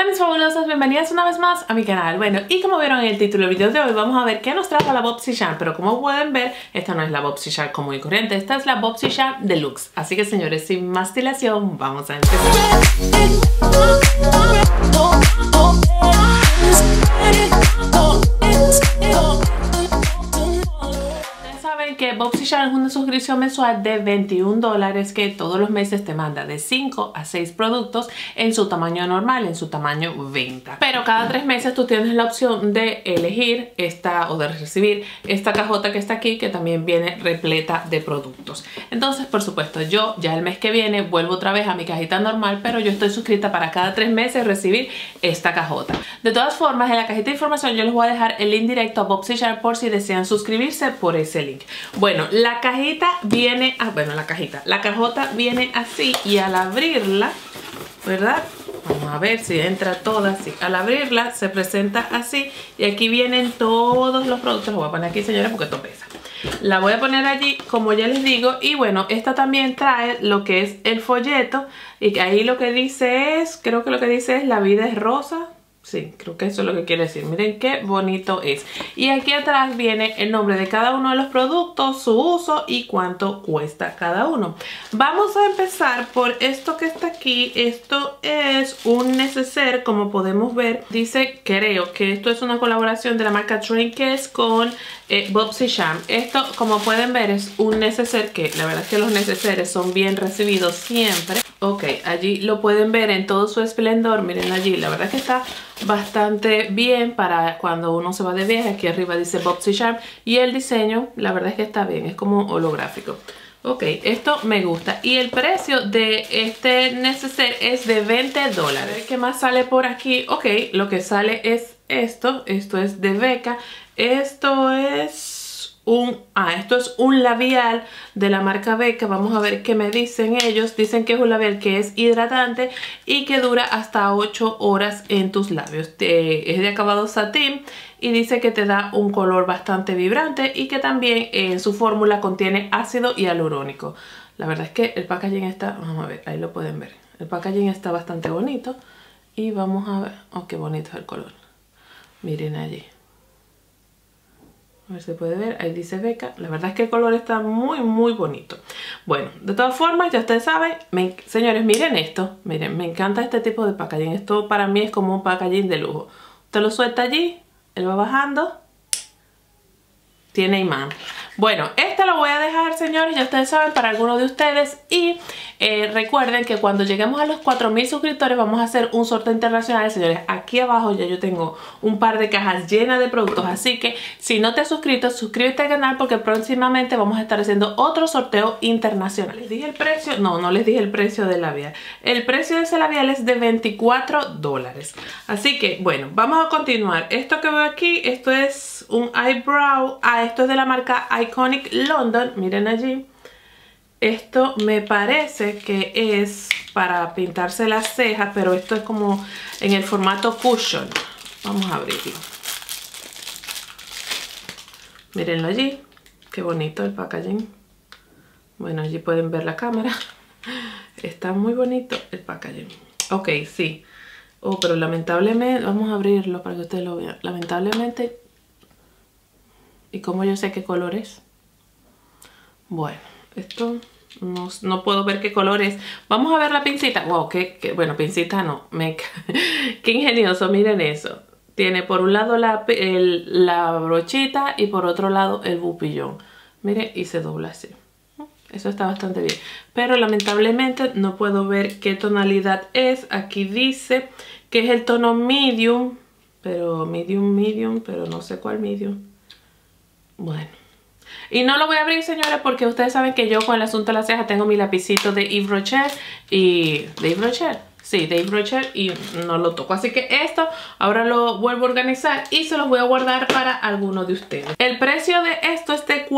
Hola mis fabulosas, bienvenidas una vez más a mi canal. Bueno, y como vieron en el título del video de hoy, vamos a ver qué nos trajo la BoxyCharm. Pero como pueden ver, esta no es la BoxyCharm común y corriente, esta es la BoxyCharm Deluxe. Así que señores, sin más dilación, vamos a empezar. Que BoxyCharm es una suscripción mensual de $21 que todos los meses te manda de 5 a 6 productos en su tamaño normal, en su tamaño venta. Pero cada 3 meses tú tienes la opción de elegir esta o de recibir esta cajota que está aquí, que también viene repleta de productos. Entonces, por supuesto, yo ya el mes que viene vuelvo otra vez a mi cajita normal, pero yo estoy suscrita para cada 3 meses recibir esta cajota. De todas formas, en la cajita de información yo les voy a dejar el link directo a BoxyCharm por si desean suscribirse por ese link. Bueno, la cajita viene, la cajota viene así y al abrirla, ¿verdad? Vamos a ver si entra toda así. Al abrirla se presenta así y aquí vienen todos los productos. Lo voy a poner aquí, señores, porque esto pesa. La voy a poner allí, como ya les digo. Y bueno, esta también trae lo que es el folleto y ahí lo que dice es, creo que lo que dice es la vida es rosa. Sí, creo que eso es lo que quiere decir. Miren qué bonito es. Y aquí atrás viene el nombre de cada uno de los productos, su uso y cuánto cuesta cada uno. Vamos a empezar por esto que está aquí. Esto es un neceser, como podemos ver. Dice, creo que esto es una colaboración de la marca Trinkets con BoxyCharm. Esto, como pueden ver, es un neceser que la verdad es que los neceseres son bien recibidos siempre. Ok, allí lo pueden ver en todo su esplendor. Miren allí, la verdad es que está bastante bien para cuando uno se va de viaje. Aquí arriba dice BoxyCharm y el diseño, la verdad es que está bien, es como holográfico. Ok, esto me gusta. Y el precio de este neceser es de $20. ¿Qué más sale por aquí? Ok, lo que sale es esto. Esto es de Becca. Esto es un labial de la marca Becca. Vamos a ver qué me dicen ellos. Dicen que es un labial que es hidratante y que dura hasta 8 horas en tus labios. Es de acabado satín y dice que te da un color bastante vibrante y que también en su fórmula contiene ácido hialurónico. La verdad es que el packaging está, vamos a ver, ahí lo pueden ver. El packaging está bastante bonito y vamos a ver, oh, qué bonito es el color. Miren allí. A ver si se puede ver, ahí dice Becca. La verdad es que el color está muy muy bonito. Bueno, de todas formas, ya ustedes saben, señores, miren esto. Miren, me encanta este tipo de packaging. Esto para mí es como un packaging de lujo. Usted lo suelta allí, él va bajando. Tiene imán. Bueno, este lo voy a dejar, señores, ya ustedes saben, para algunos de ustedes. Y recuerden que cuando lleguemos a los 4000 suscriptores vamos a hacer un sorteo internacional, señores. Aquí abajo ya yo tengo un par de cajas llenas de productos. Así que si no te has suscrito, suscríbete al canal porque próximamente vamos a estar haciendo otro sorteo internacional. ¿Les dije el precio? No, no les dije el precio del labial. El precio de ese labial es de $24. Así que, bueno, vamos a continuar. Esto que veo aquí, esto es un eyebrow. Esto es de la marca Iconic London, miren allí. Esto me parece que es para pintarse las cejas, pero esto es como en el formato cushion. Vamos a abrirlo. Mírenlo allí, qué bonito el packaging. Bueno, allí pueden ver la cámara. Está muy bonito el packaging. Ok, sí. Oh, pero lamentablemente, vamos a abrirlo para que ustedes lo vean. Lamentablemente, ¿y cómo yo sé qué color es? Bueno, esto no puedo ver qué color es. Vamos a ver la pincita. Wow, bueno, pincita no. Qué ingenioso, miren eso. Tiene por un lado la brochita y por otro lado el bupillón. Miren, y se dobla así. Eso está bastante bien. Pero lamentablemente no puedo ver qué tonalidad es. Aquí dice que es el tono medium. Pero medium, pero no sé cuál medium. Bueno, y no lo voy a abrir, señores, porque ustedes saben que yo con el asunto de las cejas tengo mi lapicito de Yves Rocher y de Yves Rocher y no lo toco. Así que esto ahora lo vuelvo a organizar y se los voy a guardar para algunos de ustedes. El precio de esto es de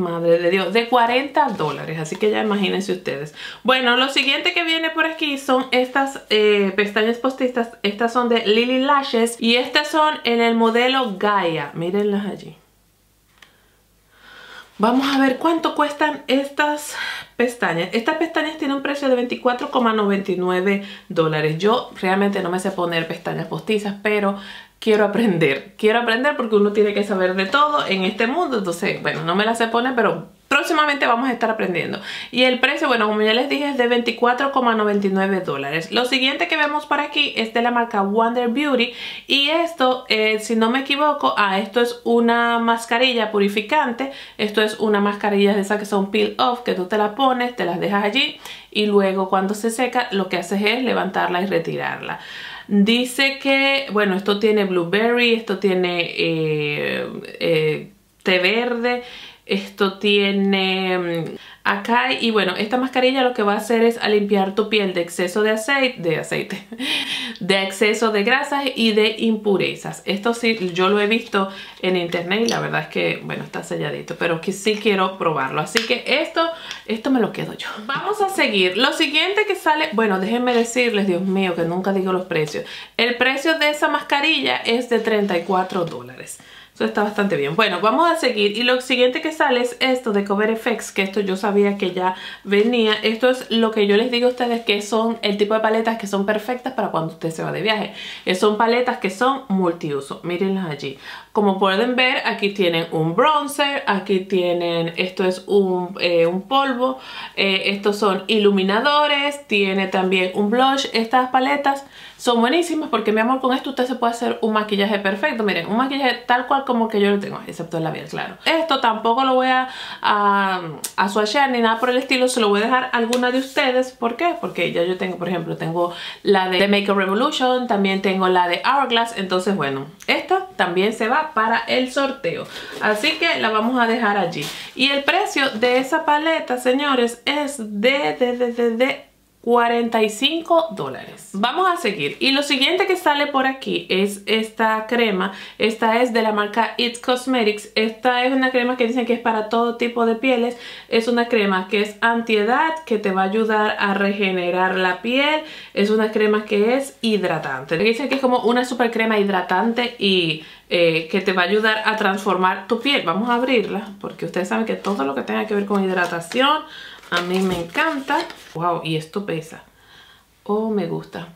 $40. Así que ya imagínense ustedes. Bueno, lo siguiente que viene por aquí son estas pestañas postizas. Estas son de Lily Lashes y estas son en el modelo Gaia. Mírenlas allí. Vamos a ver cuánto cuestan estas pestañas. Estas pestañas tienen un precio de $24,99. Yo realmente no me sé poner pestañas postizas, pero quiero aprender. Quiero aprender porque uno tiene que saber de todo en este mundo. Entonces, bueno, no me las sé poner, pero próximamente vamos a estar aprendiendo. Y el precio, bueno, como ya les dije, es de $24,99. Lo siguiente que vemos por aquí es de la marca Wonder Beauty. Y esto, si no me equivoco, esto es una mascarilla purificante. Esto es una mascarilla de esas que son peel off, que tú te la pones, te las dejas allí y luego cuando se seca lo que haces es levantarla y retirarla. Dice que, bueno, esto tiene blueberry, esto tiene té verde, esto tiene acai, y bueno, esta mascarilla lo que va a hacer es a limpiar tu piel de exceso de aceite, de exceso de grasas y de impurezas. Esto sí, yo lo he visto en internet y la verdad es que, bueno, está selladito, pero que sí quiero probarlo. Así que esto me lo quedo yo. Vamos a seguir. Lo siguiente que sale, bueno, déjenme decirles, Dios mío, que nunca digo los precios. El precio de esa mascarilla es de $34. Eso está bastante bien. Bueno, vamos a seguir. Y lo siguiente que sale es esto de Cover FX, que esto yo sabía que ya venía. Esto es lo que yo les digo a ustedes que son el tipo de paletas que son perfectas para cuando usted se va de viaje. Son paletas que son multiuso. Mírenlas allí. Como pueden ver, aquí tienen un bronzer, aquí tienen, esto es un polvo, estos son iluminadores, tiene también un blush. Estas paletas son buenísimas porque, mi amor, con esto usted se puede hacer un maquillaje perfecto. Miren, un maquillaje tal cual como que yo lo tengo, excepto el labial, claro. Esto tampoco lo voy a swatchear ni nada por el estilo, se lo voy a dejar a alguna de ustedes. ¿Por qué? Porque ya yo tengo, por ejemplo, tengo la de Makeup Revolution, también tengo la de Hourglass. Entonces, bueno, esta también se va para el sorteo, así que la vamos a dejar allí. Y el precio de esa paleta, señores, es de $45. Vamos a seguir. Y lo siguiente que sale por aquí es esta crema. Esta es de la marca It Cosmetics. Esta es una crema que dicen que es para todo tipo de pieles. Es una crema que es antiedad, que te va a ayudar a regenerar la piel. Es una crema que es hidratante. Dicen que es como una super crema hidratante y que te va a ayudar a transformar tu piel. Vamos a abrirla porque ustedes saben que todo lo que tenga que ver con hidratación a mí me encanta. Wow, y esto pesa. Oh, me gusta.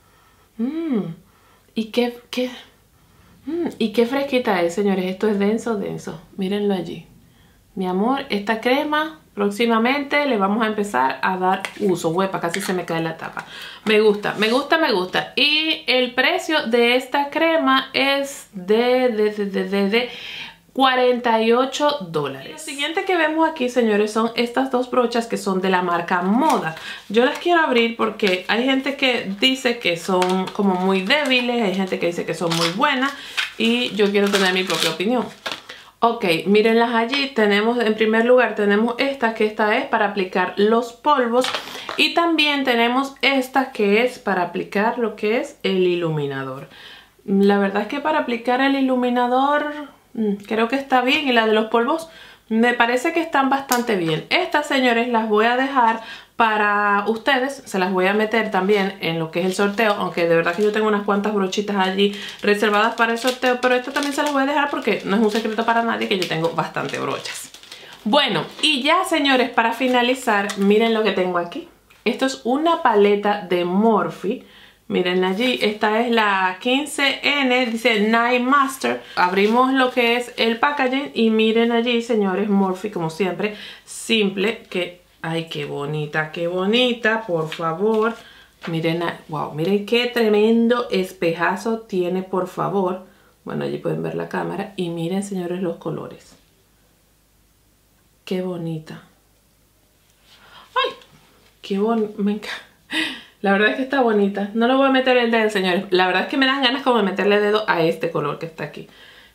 Y qué fresquita es, señores. Esto es denso, denso. Mírenlo allí. Mi amor, esta crema próximamente le vamos a empezar a dar uso. Huepa, casi se me cae la tapa. Me gusta, me gusta, me gusta. Y el precio de esta crema es de $48. Lo siguiente que vemos aquí, señores, son estas dos brochas que son de la marca Moda. Yo las quiero abrir porque hay gente que dice que son como muy débiles, hay gente que dice que son muy buenas y yo quiero tener mi propia opinión. Ok, mírenlas allí. Tenemos, en primer lugar, tenemos esta, que esta es para aplicar los polvos. Y también tenemos esta que es para aplicar lo que es el iluminador. La verdad es que para aplicar el iluminador creo que está bien, y la de los polvos me parece que están bastante bien. Estas, señores, las voy a dejar para ustedes, se las voy a meter también en lo que es el sorteo, aunque de verdad que yo tengo unas cuantas brochitas allí reservadas para el sorteo, pero esta también se las voy a dejar porque no es un secreto para nadie que yo tengo bastante brochas. Bueno, y ya, señores, para finalizar, miren lo que tengo aquí. Esto es una paleta de Morphe. Miren allí, esta es la 15N, dice Night Master. Abrimos lo que es el packaging y miren allí, señores, Morphe, como siempre, simple, que, ay, qué bonita, por favor. Miren, wow, miren qué tremendo espejazo tiene, por favor. Bueno, allí pueden ver la cámara y miren, señores, los colores. Qué bonita. Ay, qué bonita, me encanta. La verdad es que está bonita. No le voy a meter el dedo, señores. La verdad es que me dan ganas como de meterle el dedo a este color que está aquí.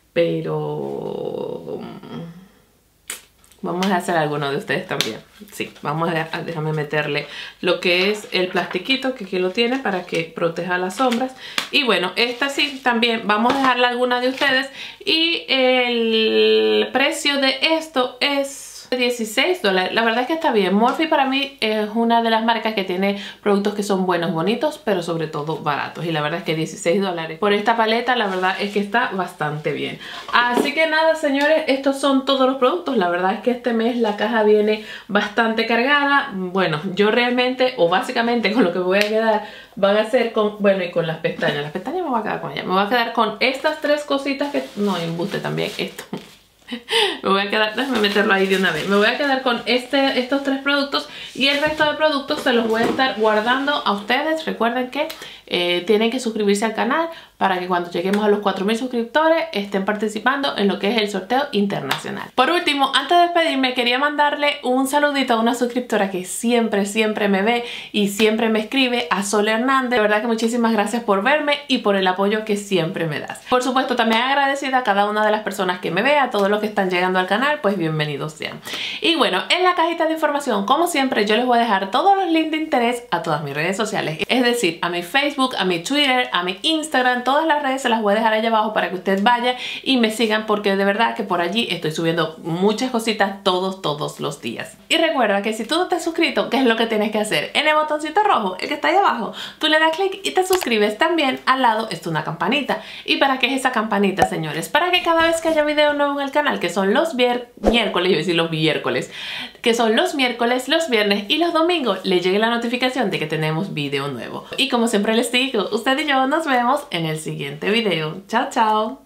Pero vamos a hacer alguno de ustedes también. Sí, vamos a déjame meterle lo que es el plastiquito que aquí lo tiene para que proteja las sombras. Y bueno, esta sí también vamos a dejarle alguna de ustedes. Y el precio de esto es $16. La verdad es que está bien. Morphe para mí es una de las marcas que tiene productos que son buenos, bonitos, pero sobre todo baratos. Y la verdad es que $16 por esta paleta, la verdad es que está bastante bien. Así que nada, señores, estos son todos los productos. La verdad es que este mes la caja viene bastante cargada. Bueno, yo realmente, o básicamente con lo que me voy a quedar, van a ser con, bueno, y con las pestañas. Las pestañas me voy a quedar con ellas. Me voy a quedar con estas tres cositas que, no, embuste también esto. Me voy a quedar, déjame meterlo ahí de una vez. Me voy a quedar con estos tres productos y el resto de productos se los voy a estar guardando a ustedes. Recuerden que tienen que suscribirse al canal para que cuando lleguemos a los 4000 suscriptores estén participando en lo que es el sorteo internacional. Por último, antes de despedirme, quería mandarle un saludito a una suscriptora que siempre me ve y siempre me escribe, a Sol Hernández. De verdad que muchísimas gracias por verme y por el apoyo que siempre me das. Por supuesto, también agradecida a cada una de las personas que me ve, a todos los que están llegando al canal, pues bienvenidos sean. Y bueno, en la cajita de información, como siempre, yo les voy a dejar todos los links de interés a todas mis redes sociales. Es decir, a mi Facebook, a mi Twitter, a mi Instagram, todas las redes se las voy a dejar allá abajo para que ustedes vayan y me sigan, porque de verdad que por allí estoy subiendo muchas cositas todos los días. Y recuerda que si tú no te has suscrito, ¿qué es lo que tienes que hacer? En el botoncito rojo, el que está ahí abajo, tú le das clic y te suscribes. También al lado está una campanita. ¿Y para qué es esa campanita, señores? Para que cada vez que haya video nuevo en el canal, que son los miércoles, yo voy a decir los miércoles, que son los miércoles, los viernes y los domingos, le llegue la notificación de que tenemos video nuevo. Y como siempre les digo, usted y yo nos vemos en el siguiente video. Chao, chao.